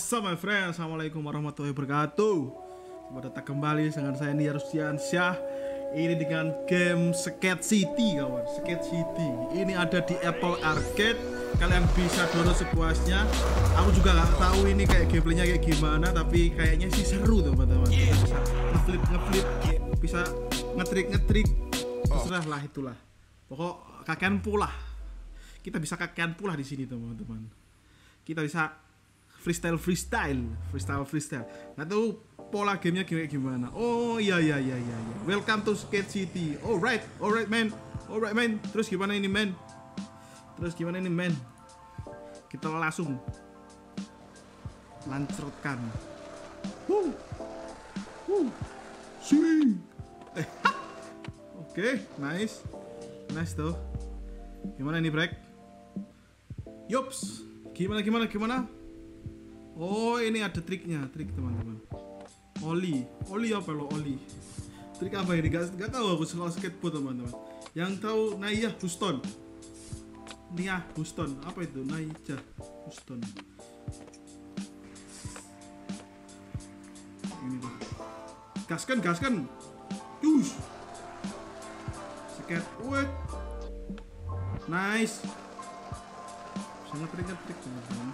What's up my friend, assalamualaikum warahmatullahi wabarakatuh. Selamat datang kembali dengan saya Nia Rusdiansyah. Ini dengan game Skate City kawan, Skate City. Ini ada di Apple Arcade. Kalian bisa download sepuasnya. Aku juga nggak tahu ini kayak gameplaynya kayak gimana, tapi kayaknya sih seru teman-teman. Kita bisa ngeflip, bisa ngetrik, terserah lah itulah. Pokok kakean pula. Kita bisa kakean pula di sini teman-teman. Kita bisa freestyle. Nggak tahu pola gamenya gimana. Oh iya. Welcome to Skate City. Alright man. Terus gimana ini man? Kita langsung lancurkan. Swing. Oke, nice tuh. Gimana ini break? Yops. Gimana? Oh, ini ada trik teman-teman. Oli apa lo oli? Trik apa ini? Gak tahu aku soal skateboard teman-teman. Yang tahu Naiyah Houston. Apa itu? Naiyah Houston. Ini tuh. Gaskan. Cus. Skateboard. Nice. Sangat trik teman-teman.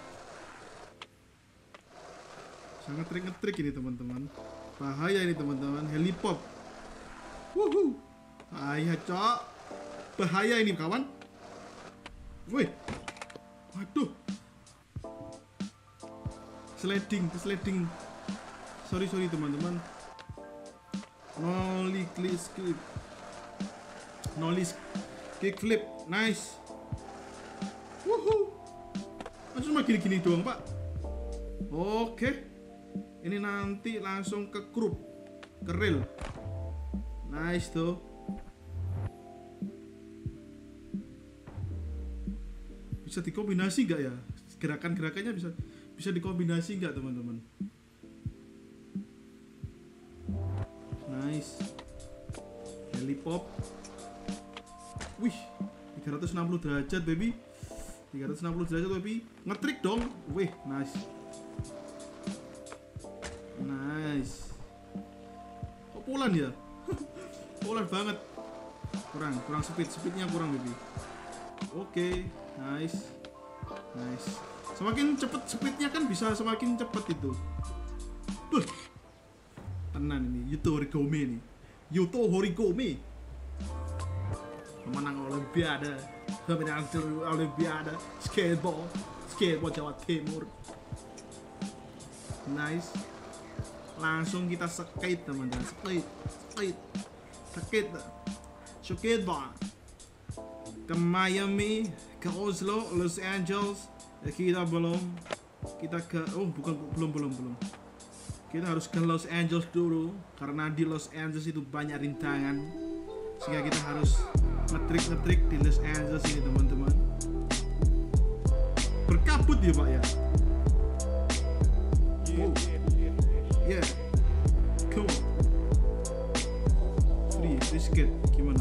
Sangat trik ini teman-teman. Bahaya ini teman-teman. Helipop. Wuhu. Bahaya cok. Bahaya ini kawan. Wih. Waduh. Sliding. Sorry teman-teman. Nollie kickflip. Nice. Wuhu. Langsung gini doang pak. Oke. Ini nanti langsung ke grup, ke reel. Nice tuh. Bisa dikombinasi nggak ya? Gerakannya bisa dikombinasi nggak teman-teman? Nice. Helipop. Wih, 360 derajat baby. Ngetrik dong. Wih, nice. Kok pulan ya? Pulan banget. Kurang speednya kurang baby. Oke, nice. Semakin cepet speednya kan bisa semakin cepet itu. Duh. Tenan ini Yuto Horigome. Pemenang Olimpiade skateboard Jawa Timur. Nice. Langsung kita skate teman-teman. Skate bar ke Miami, ke Oslo, Los Angeles. Kita belum kita harus ke Los Angeles dulu karena di Los Angeles itu banyak rintangan, sehingga kita harus ngetrik di Los Angeles ini teman-teman. Berkabut ya pak ya. Yeah, come on. Free skate gimana?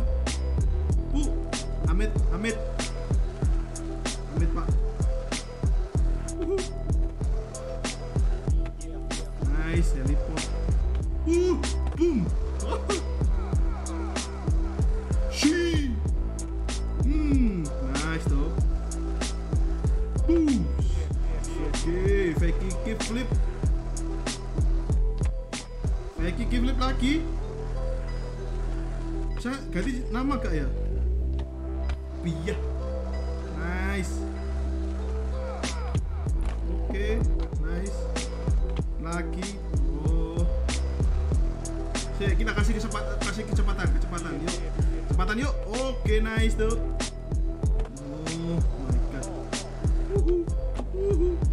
Amit pak. Nice, helipop. Boom. Nice tuh. Boom. Oke, fake kickflip. Kickflip lagi. Saya ganti nama gak ya? Iya. Nice. Oke, nice. Lagi. Oh. Kita kasih kecepatan. Yuk. Kecepatan yuk. Oke, nice tuh. Oh my god. Wuhu.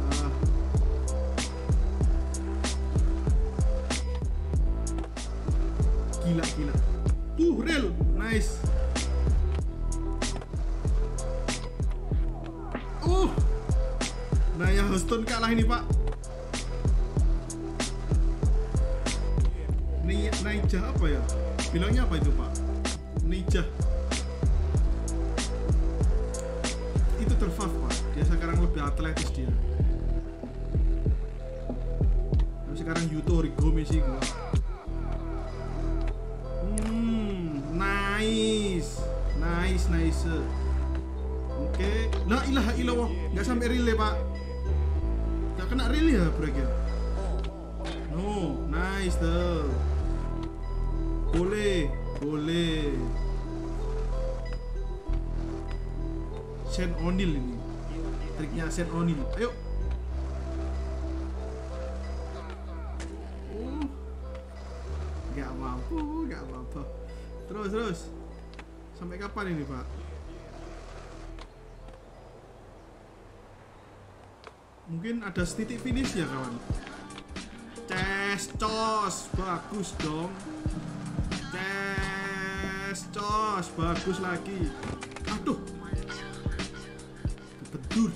Gila. Real. Nice. Naiyah Houston kalah ini pak. Naijah apa ya? Bilangnya apa itu pak? Naijah. Itu terfaf pak. Dia sekarang lebih atletis dia. sekarang Yuto Origami sih gua. Nice. Oke. La ilaha illallah. Nggak sampai relay, Pak. Nggak kena relay ya break ya. No, nice tuh. Boleh. Shane O'Neill ini. Triknya Shane O'Neill. Ayo. Gak mampu. Terus. Sampai kapan ini, Pak? Mungkin ada titik finish ya, kawan. Cos, bagus dong. Cos, bagus lagi. Aduh. Betul.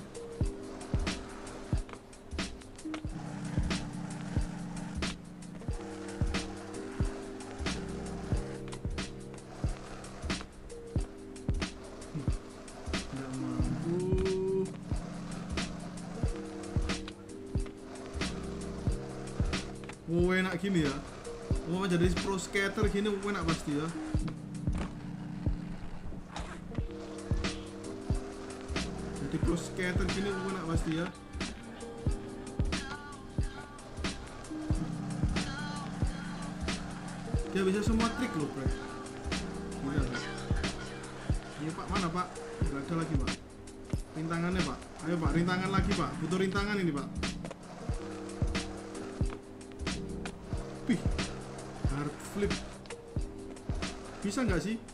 Enak gini ya. Jadi pro skater gini enak pasti ya. Jadi pro skater gini enak pasti ya. Dia bisa semua trik loh, bro. Gila, Pak. Ini Pak, mana Pak? Gak ada lagi, Pak. Rintangannya, Pak. Ayo Pak, rintangan lagi, Pak. Butuh rintangan ini, Pak. Wih, hard flip. Bisa nggak sih?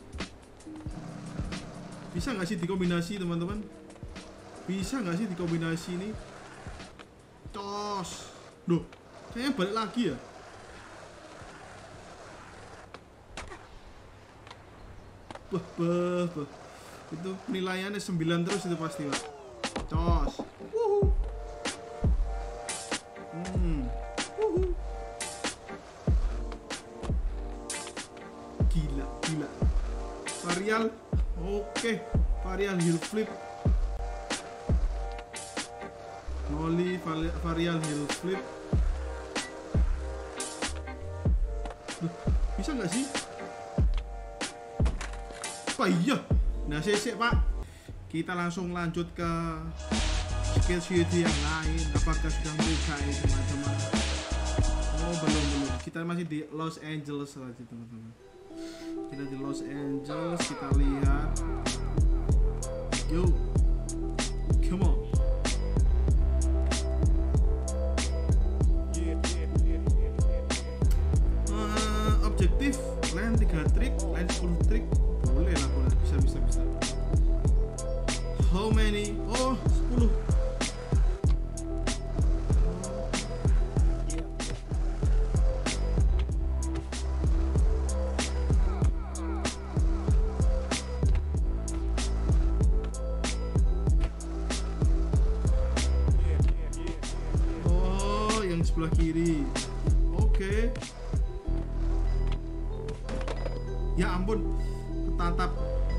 Bisa nggak sih dikombinasi, teman-teman? Bisa nggak sih dikombinasi ini? Cos. Duh, kayaknya balik lagi ya. Bah. Itu penilaiannya 9 terus itu pasti, Pak. Cos. Wuhu. Gila. Varial. Oke. Varial heel flip. Nollie varial heel flip. Bisa nggak sih? Apa iya? Nah, sesek Pak. Kita langsung lanjut ke skill sheet yang lain. Apakah sudah buka ya teman-teman? Oh, belum. Kita masih di Los Angeles lagi, teman-teman. Kita di Los Angeles, kita lihat. Yo, come on. Objektif, land 3 trik, land 10 trik. Boleh, bisa. How many? Oh, 10. Sebelah kiri. Oke. Ya ampun, ketatap.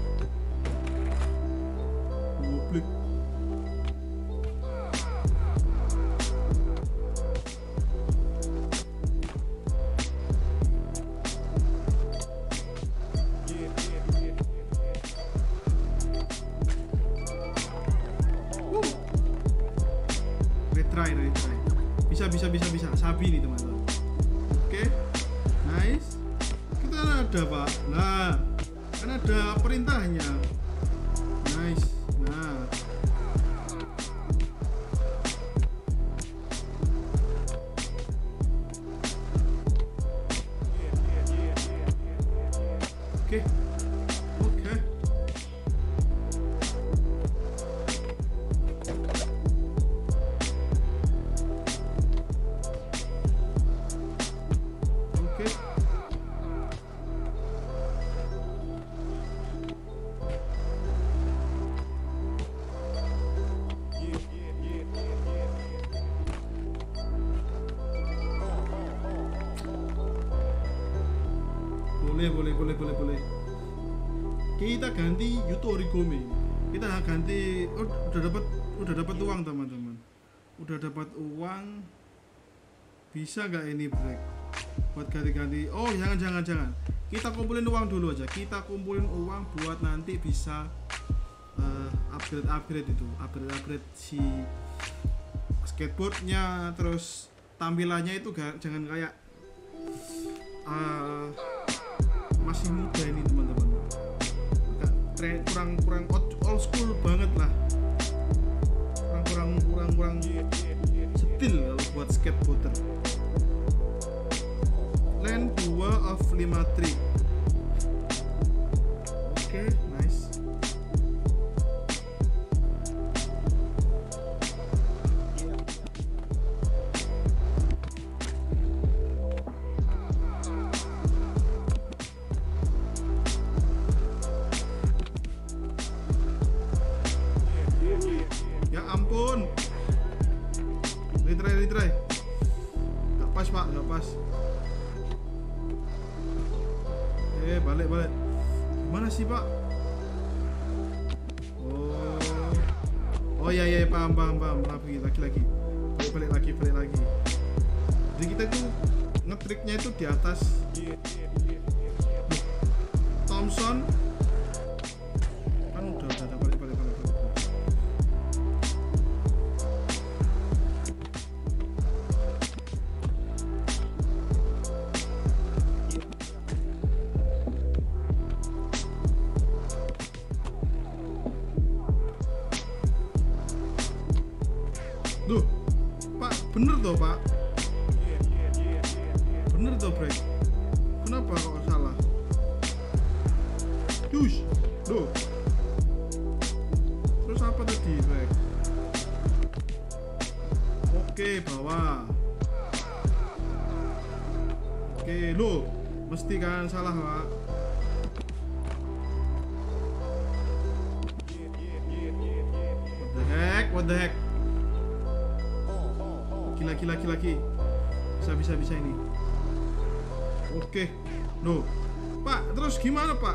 Goblok. Retry. Bisa. Sabi nih, teman-teman. Oke. Nice. Kita ada, Pak. Nah, kan ada perintahnya. Nice. Nah. Oke. Boleh. Kita ganti Yuto Origami. Kita ganti. Udah dapat uang, teman-teman. Udah dapat uang. Bisa nggak ini break buat ganti-ganti? Oh jangan. Kita kumpulin uang dulu aja. Kita kumpulin uang buat nanti bisa upgrade itu, upgrade si skateboardnya. Terus tampilannya itu jangan kayak masih muda ini teman-teman. Kurang old school banget lah. Kurang setil kalau buat skateboarder. Land 2 of 5 trick. Oke, nice. Ya ampun. Retry. Gak pas pak, gak pas. Balik. Gimana sih pak? Oh iya paham. Lagi. Balik lagi. Jadi kita tuh ngetriknya itu di atas Thompson. Kan udah balik. Duh, Pak, bener toh Pak? Bener toh break? Kenapa kok salah? Yush, duh. Terus apa tadi break? Oke, bawah. Oke, lo mesti kan salah Pak. What the heck? Laki. Bisa ini. Oke. Loh. Pak, terus gimana, Pak?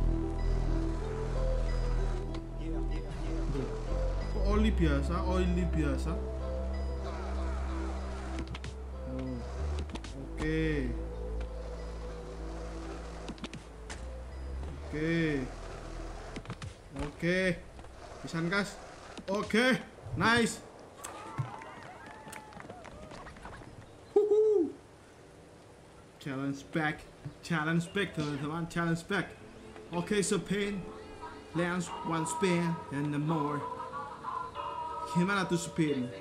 Loh. Kok oli biasa? Oh, oke. Pisan gas. Oke. Nice. Challenge back teman-teman, challenge back. Okay, so pain lands one spin and the more. Gimana tuh spin?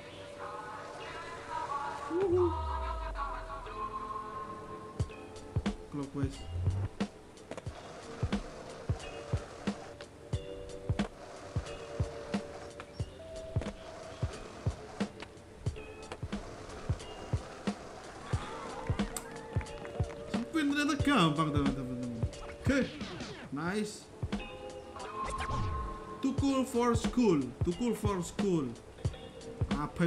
Clockwise. Ternyata gampang teman-teman. Oke, nice. Too cool for school. Apa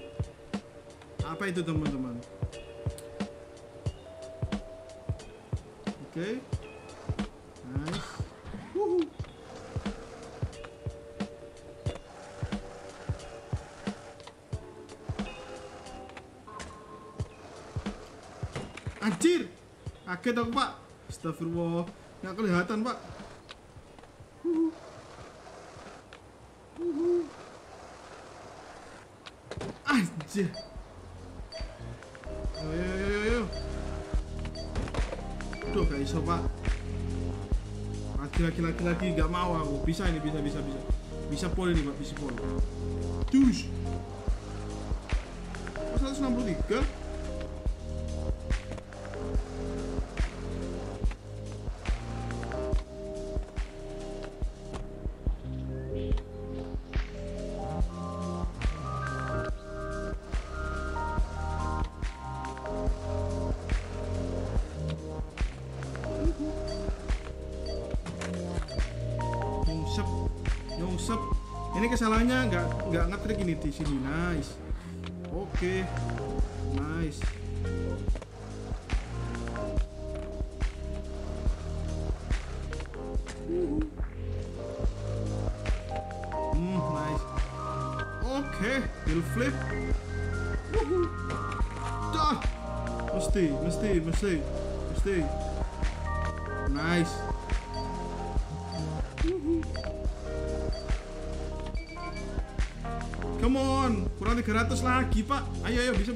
itu teman-teman? Oke, nice. Anjir, kaget dong Pak. Astagfirullah, nggak kelihatan Pak. Anjir. Yo. Duh, gak iso Pak. Lagi, nggak mau aku. Bisa ini, bisa. Bisa pol ini Pak, bisa pol. Dush. 163. Nyungsep. Ini kesalahannya nggak ngetrik ini di sini. Nice. Oke. Nice. Nice. Oke, heel flip. Dah. Mesti. Nice. Come on, kurang 300 lagi, Pak. Ayo, bisa.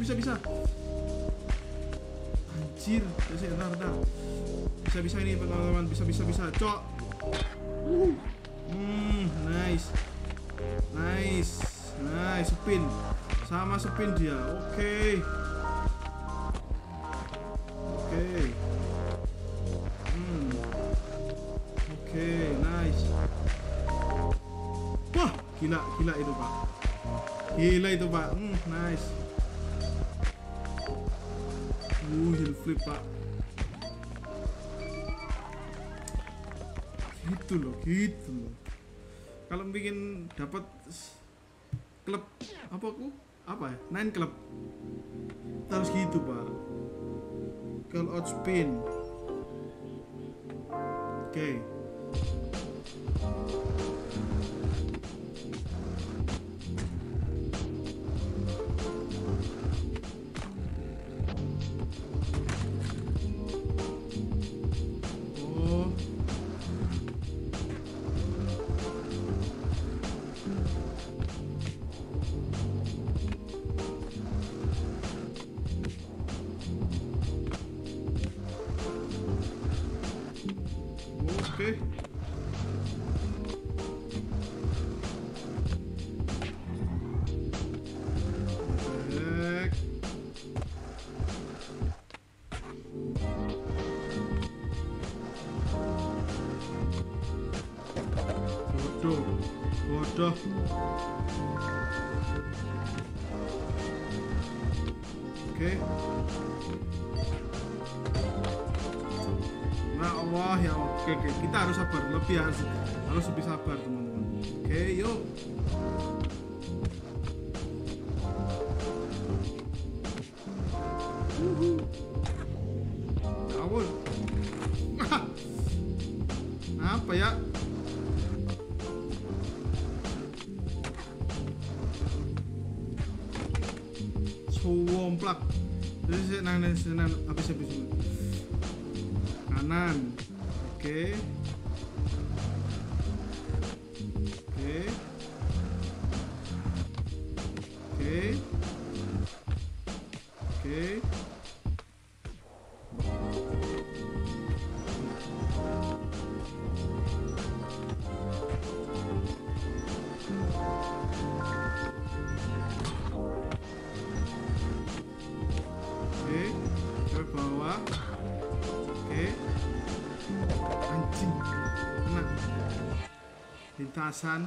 Anjir, bentar. Bisa ini, teman-teman. Bisa. Cok. Nice. Spin. Sama spin dia. Oke. Oke, nice. Wah, gila itu, Pak. Nice. Heel flip, Pak. Gitu loh. Kalau bikin dapat klub apa ya? 9 klub. Harus gitu, Pak. Call out spin. Oke. Oke. Bodoh. Oke. Nah, Allah ya, oke. Kita harus sabar, harus lebih sabar, teman-teman. Oke, yuk. Ya ampun. Apa ya? Womplak. Jadi habis kanan. Oke. Ke bawah. Oke. Anjing. Kena. Lintasan.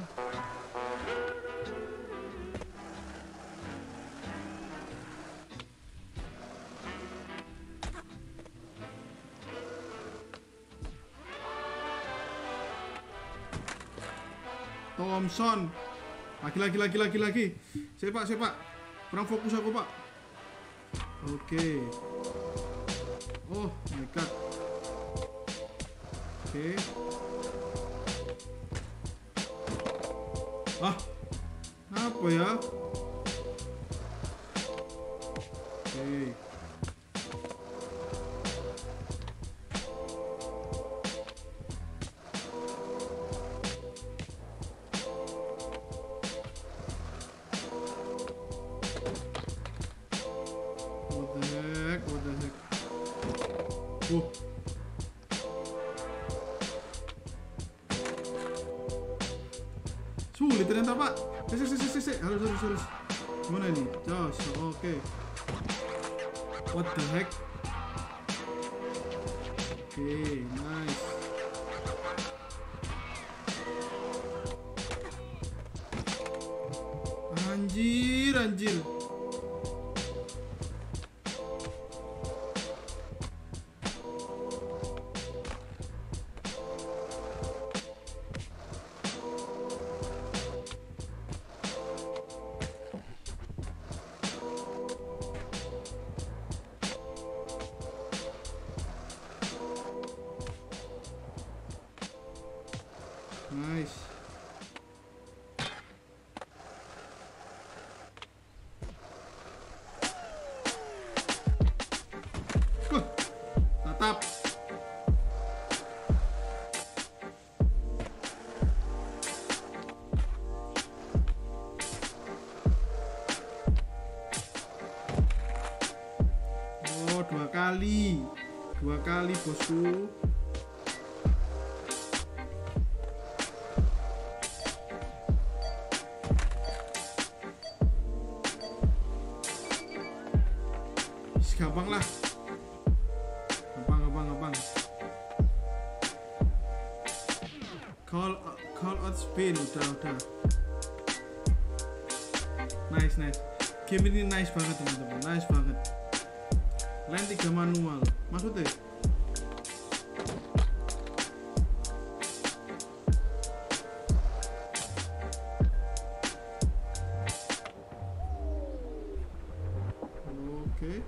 Thompson. Lagi. Sepak. Kurang fokus aku, Pak. Oke. Oh my god. Oke. Apa ya? Oke. What the heck? Sulit ternyata, Pak. Harus. Gimana ini? Jos, oke. What the heck? Oke, nice. Anjir. Nice. kali bosku. Gampang lah, gampang. Call out spin, udah. Nice. Game ini nice banget teman-teman, nice banget. Land 3 manual, maksudnya? Oke.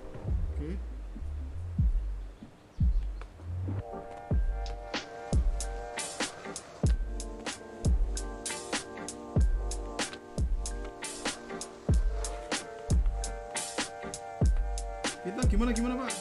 Kita gimana Pak?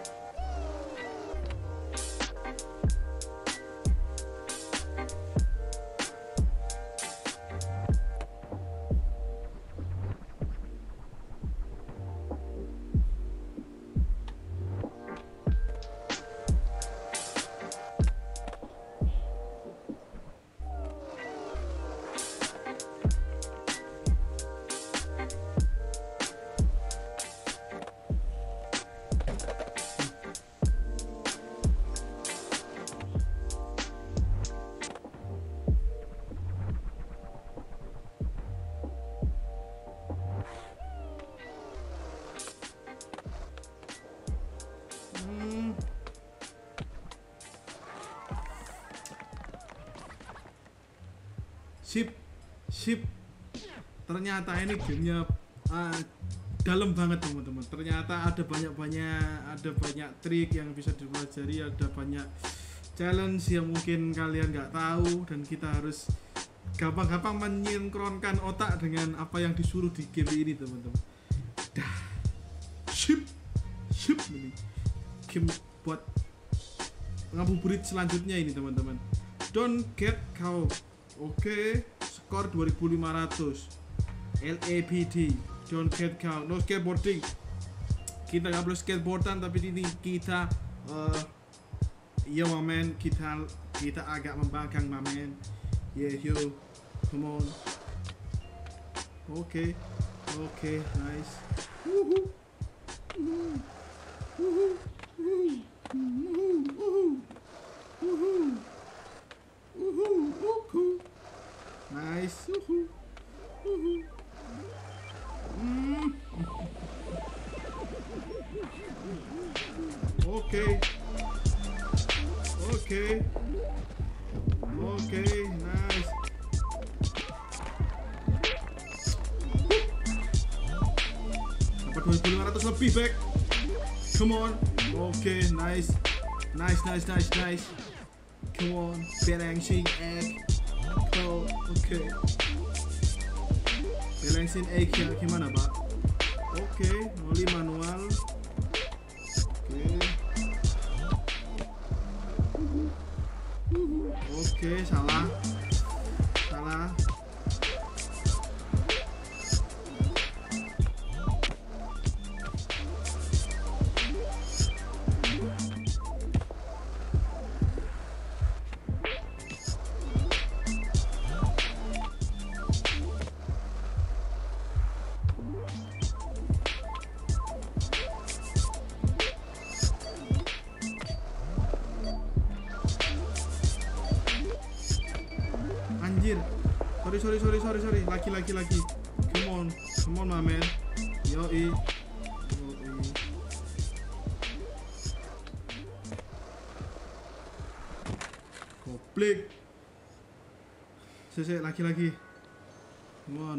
Sip. Ternyata ini gamenya dalam banget teman-teman. Ternyata ada banyak trik yang bisa dipelajari, ada banyak challenge yang mungkin kalian nggak tahu, dan kita harus gampang-gampang menyinkronkan otak dengan apa yang disuruh di game ini teman-teman. Sip ini game buat ngabuburit selanjutnya ini teman-teman. Don't get caught. Oke, skor 2500. LAPD, don't get caught. No skateboarding. Kita nggak boleh skateboardan, tapi ini kita mamen, kita agak membangkang mamen. Yo, come on. Oke, nice. Nice. Oke, nice. Dapat 2500 lebih back. Come on. Oke, nice. Come on, balancing egg. Oke. Balancing egg ya gimana Pak? Oke, oli manual. Oke, salah. Anjir. Sorry. Laki. Come on my man. Yoi. Goblok. Laki. Come on.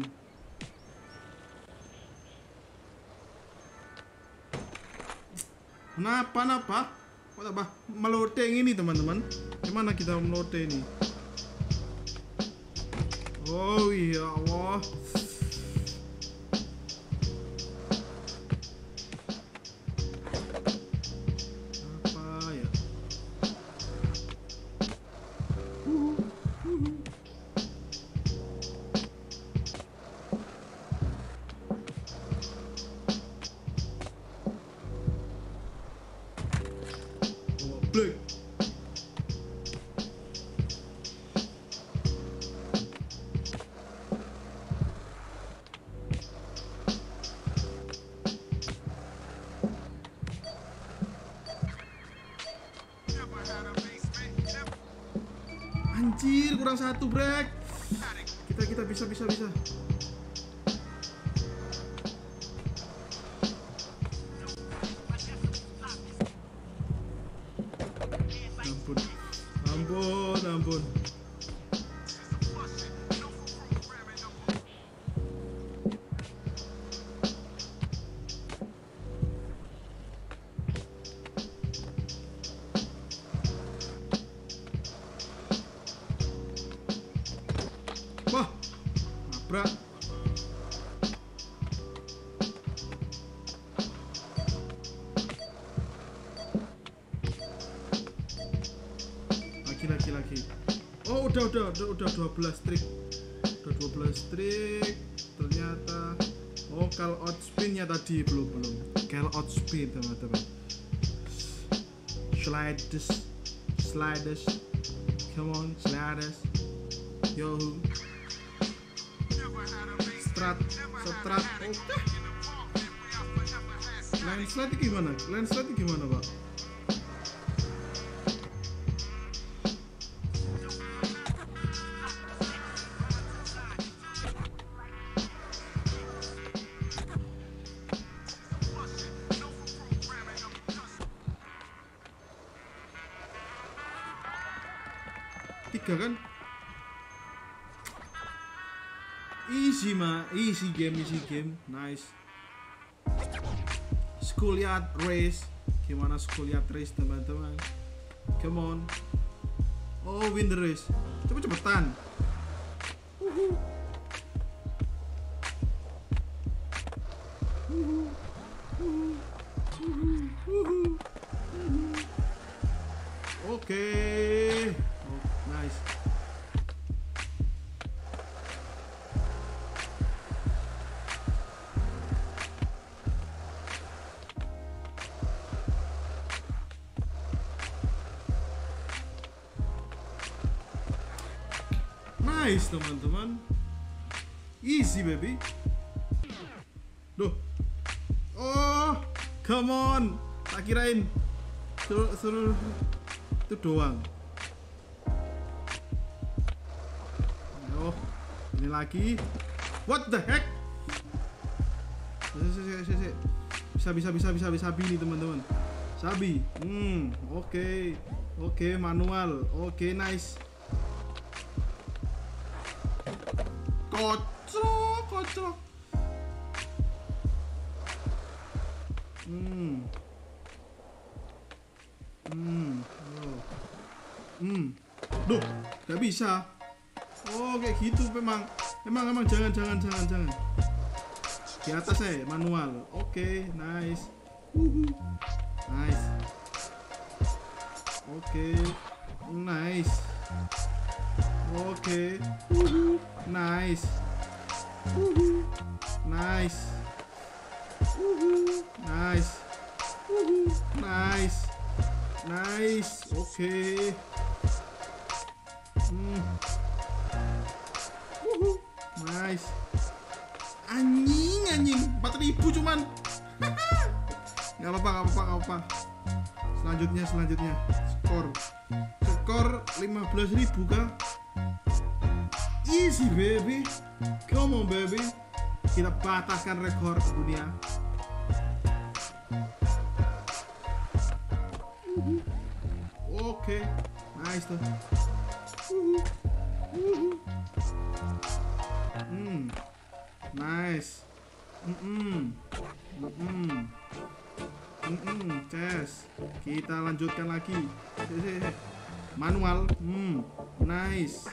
Kenapa? Apa? Meloteng ini teman-teman. Gimana kita meloteng ini? Oh ya Allah. Apa ya? Anjir, kurang satu, brek. Kita bisa. Ampun. Wah, nabrak. Lagi. Oh, udah 12 trik. Udah 12 trik. Ternyata call out spin-nya tadi belum. Call out spin, teman-teman. Sliders. Come on, sliders. Yo. Strat. Oke. Landslide gimana, Pak? Tiga kan? Easy game. Nice. Schoolyard race. Gimana schoolyard race, teman-teman? Come on. Oh, win the race. Cepetan. Oke. Nice. Nice, teman-teman. Easy, baby. Duh. Oh, come on. Tak kirain suruh itu doang. Oh, ini lagi. What the heck? Bisa Sabi nih, teman-teman. Sabi. Oke, manual. Oke, nice. Kocok. Duh, gak bisa. Oh, kayak gitu memang jangan. Di atas manual. Oke, nice. Nice. Oke, nice. Oke. Nice. Nice. Nice. Nice. Nice. Oke. Nice. Anjing 4.000 cuman. Gak apa-apa. Selanjutnya skor 15.000 kah? Easy, baby. Come on, baby. Kita patahkan rekor dunia. Oke, nice tuh. Nice. Chess. Kita lanjutkan lagi. Manual. Nice.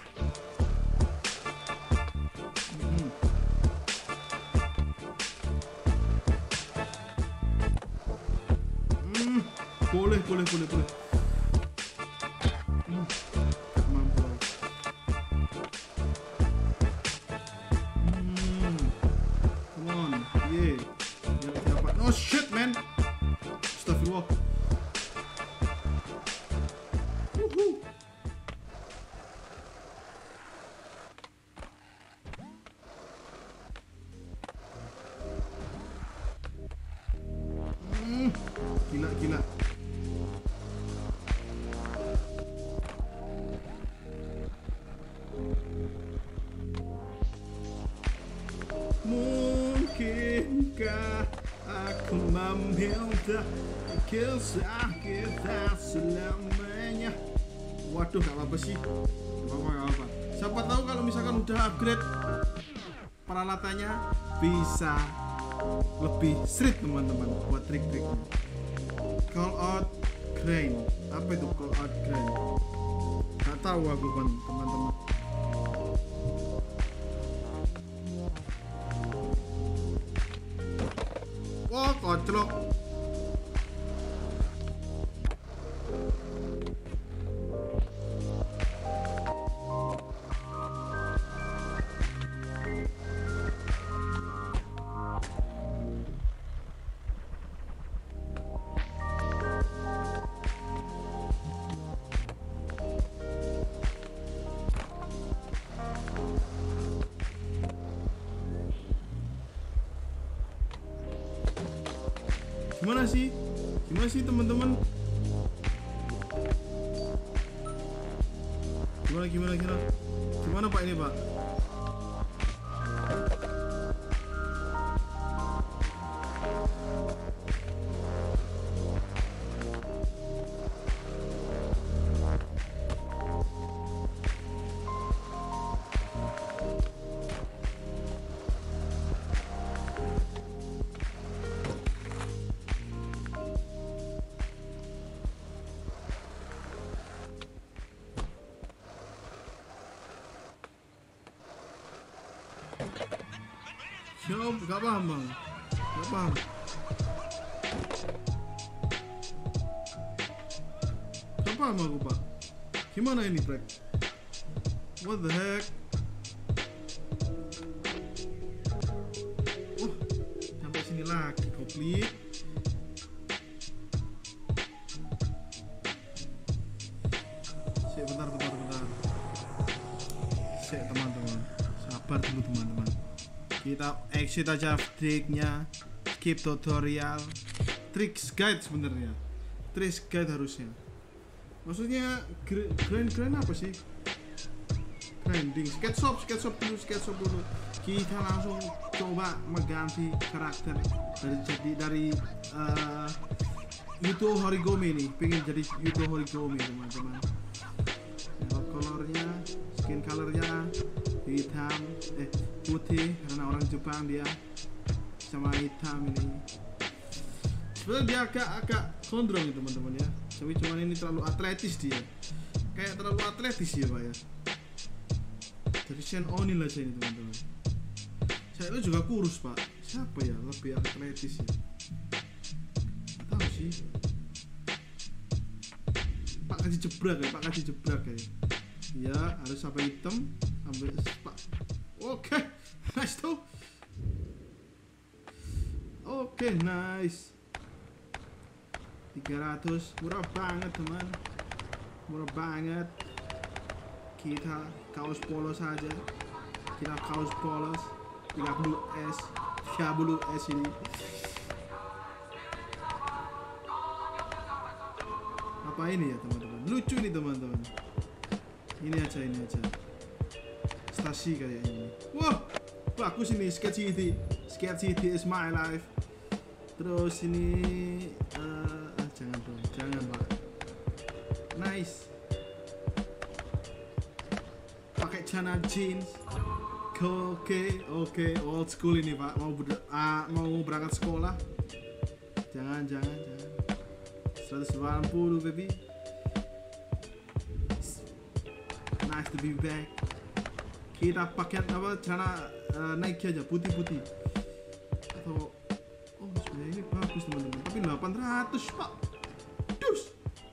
Boleh. Mampu. Come on, yeah. Dapat. Oh shit, man. Astagfirullah. Gila. Aku meminta kisah kita selamanya. Waduh, gak apa-apa sih. Gak apa-apa. Siapa tahu kalau misalkan udah upgrade peralatannya bisa lebih street teman-teman buat trik-triknya. Call out grain. Apa itu call out grain? Gak tahu aku kan teman-teman. Oh, koclok. Gimana sih teman-teman? Gimana Pak ini Pak? Gak paham bang, gak paham. Gak paham aku Pak. Gimana ini Brek? What the heck? Oh, sampai sini lagi kopli. Bentar. Teman-teman, sabar dulu teman-teman. Kita exit aja triknya, skip tutorial, tricks guide sebenarnya, tricks guide harusnya. Maksudnya grind apa sih? Grinding, sketch shop dulu. Kita langsung coba mengganti karakter dari Yuto Horigome nih, pengen jadi Yuto Horigome teman-teman. Colornya, skin colornya hitam, putih karena orang Jepang dia, sama hitam ini. Sebenarnya dia agak gondrong ya teman-teman ya. Tapi cuman ini terlalu atletis dia. Kayak terlalu atletis ya Pak ya. Jadi Shen Oni lah saya ini teman-teman. Saya itu juga kurus Pak. Siapa ya lebih atletis ya? Gak tahu sih. Pak Kaji Jebrak ya. Ya harus sampai hitam sampai Pak. Oke, nice tuh. Oke, nice. 300, murah banget teman. Murah banget. Kita kaos polos saja. Kita kaos polos 30S ini. Apa ini ya teman-teman? Lucu nih teman-teman. Ini aja. Stasi kayak ini. Wah, bagus ini Skate City is my life. Terus ini jangan Pak. Nice. Pakai celana jeans. Oke, old school ini Pak. Mau berangkat sekolah. Jangan. 180 baby. Nice to be back. Kita pakai apa celana Nike aja putih atau sebenarnya ini bagus teman-teman, tapi 800 Pak. Dus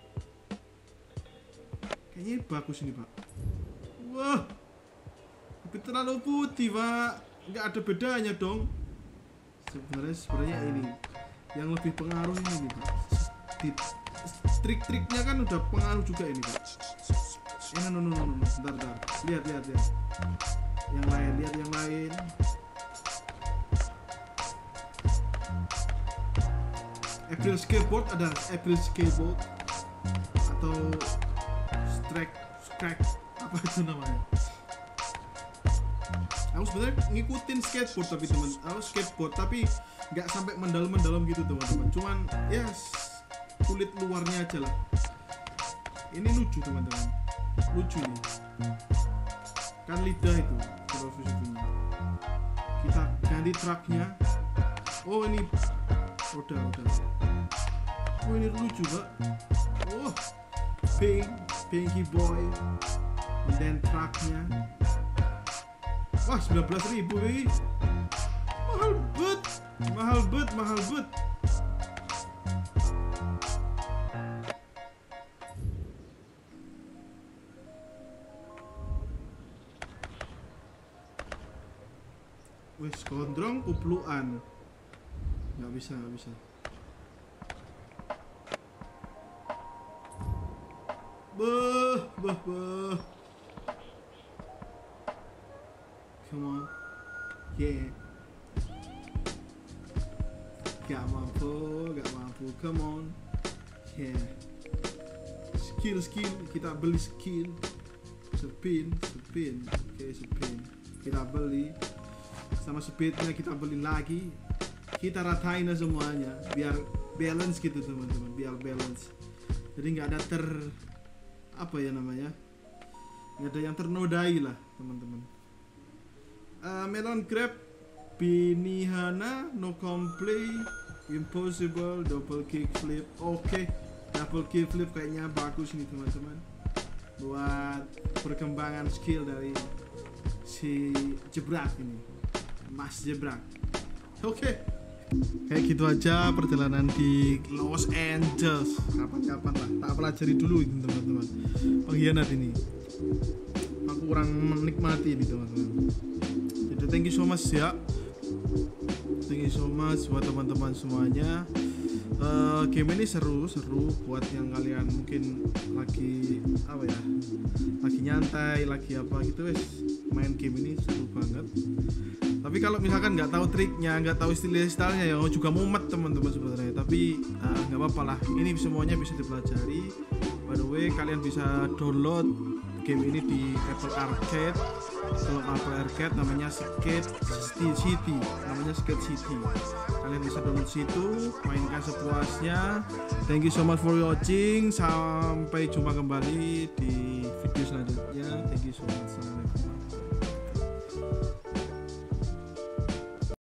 kayaknya ini bagus ini Pak. Wah, tapi terlalu putih Pak, nggak ada bedanya dong. Sebenarnya ini yang lebih pengaruh ini Pak. Trik-triknya kan udah pengaruh juga ini Pak. No. Bentar. Lihat. Yang lain. April Skateboard ada April Skateboard atau Strike apa itu namanya. Aku sebenarnya ngikutin skateboard tapi nggak sampai mendalam gitu teman-teman, cuman ya kulit luarnya aja lah. Ini lucu teman-teman, lucu nih kan, lidah itu kalau susunya. Kita ganti truknya. Oh ini udah. Oh ini lucu Pak. Oh Pinky Boy. And then truknya. Wah 19.000 wih. Mahal bet. Wes gondrong kupluan. Nggak bisa. Beuh. Come on. Yeah. Gak mampu. Come on. Yeah. Skill. Kita beli skill. Spin. Oke, spin. Kita beli. Sama speednya kita beli lagi. Kita ratain semuanya biar balance gitu teman-teman, biar balance. Jadi nggak ada nggak ada yang ternodai lah teman-teman. Melon grab, Binihana, no complain, impossible, double kickflip. Oke, double kickflip kayaknya bagus nih teman-teman, buat perkembangan skill dari si Jebrak ini, Mas Jebrak. Oke. Kayak gitu aja perjalanan di Los Angeles. Kapan-kapan lah, tak pelajari dulu ini teman-teman. Pengkhianat ini, aku kurang menikmati ini teman-teman. Jadi thank you so much ya. Thank you so much buat teman-teman semuanya. Game ini seru buat yang kalian mungkin lagi lagi nyantai, lagi apa gitu wes, main game ini seru banget. Tapi kalau misalkan nggak tahu triknya, nggak tahu stylenya ya juga mumet teman-teman sebenarnya. Tapi nggak apa-apa lah, ini semuanya bisa dipelajari. By the way, kalian bisa download game ini di Apple Arcade. Kalau Apple Arcade namanya Skate City. Kalian bisa download situ, mainkan sepuasnya. Thank you so much for watching. Sampai jumpa kembali di video selanjutnya. Thank you so much. Assalamualaikum.